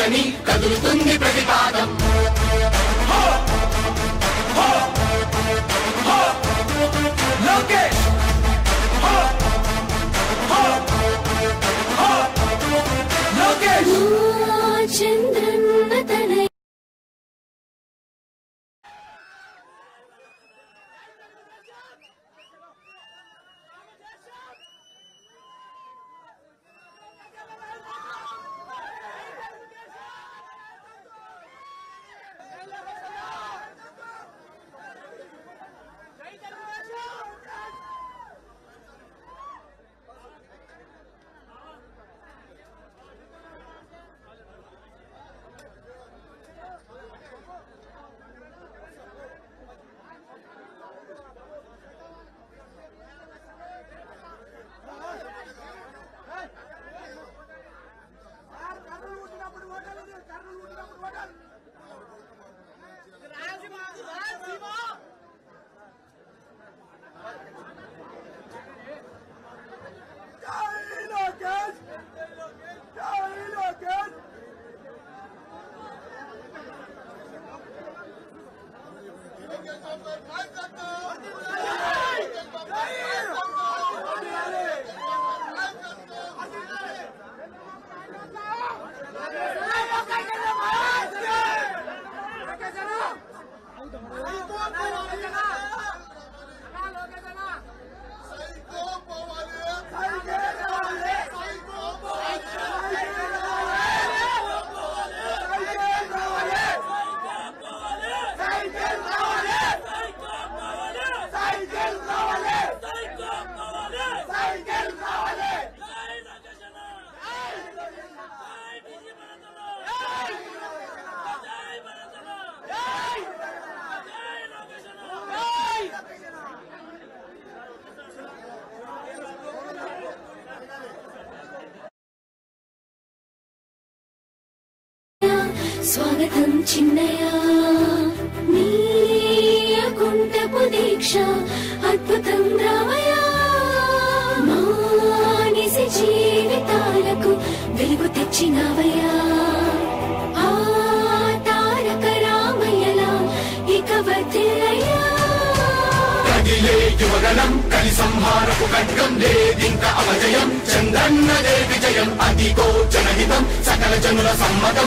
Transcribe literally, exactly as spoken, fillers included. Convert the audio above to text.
కదలని కదులుతుంది ప్రతిపాదం. లోకేష్ లోకేష్ చంద్రన్న తనయ స్వాగతం చిన్నయ్య నీకుంటపు దీక్ష అద్భుతం రామయ్య మానిసి జీవితాలకు వెలుగు తెచ్చినవయ్యా ఆ తారక రామయ్యలా ఇక వర్ధిల్లయ్యా కదిలే యువగణం కలి సంహారపు ఖడ్గం లేదింక అపజయం చంద్రన్నదే విజయం అదిగో జనహితం సకల జనుల సమ్మతం